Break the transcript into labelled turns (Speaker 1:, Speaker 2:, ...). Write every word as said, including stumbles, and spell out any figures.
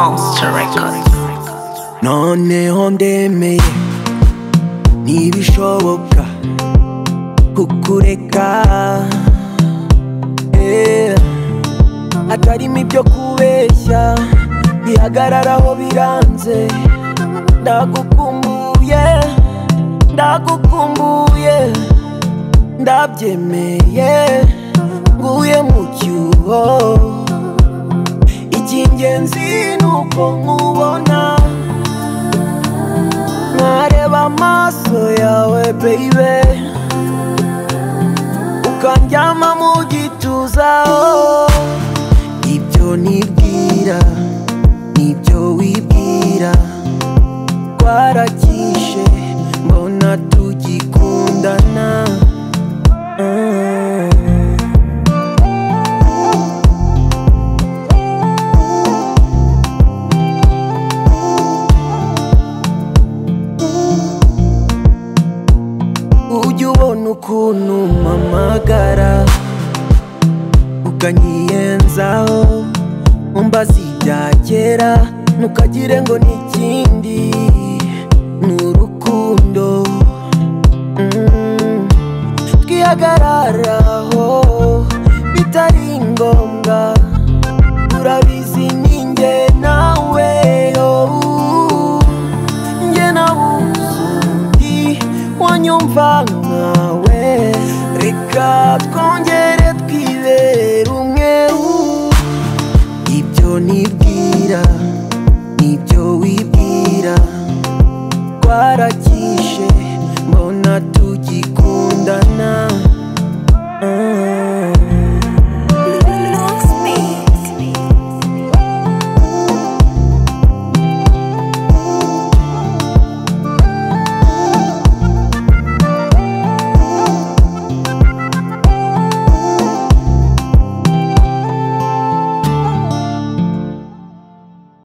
Speaker 1: Monster Records.
Speaker 2: noneho ndemeye ntibishoboka kukureka, yeah. Atarimo ibyo kubeshya bihagararaho biranze. Ndagukumbuye, ndagukumbuye, ndabyemeye, nguye mu cyuho. Icy'ingenzi nuko nkubona, nkareba amaso yawe baby, ukandyama mu gituza. Oh, ibyo nibwira nibyo wibwira, twarakishe mbona tugikundana. uh. Ujya ubona ukuntu mpamagara ukanyiyenzaho, umbaza ibya kera ntukagire ngo n'ikindi, n'urukundo mm. Twihagararaho bitari ngombwa, urabizi ninjye nawe. Oh, njye nabuze undi wanyumva nkawe, reka twongere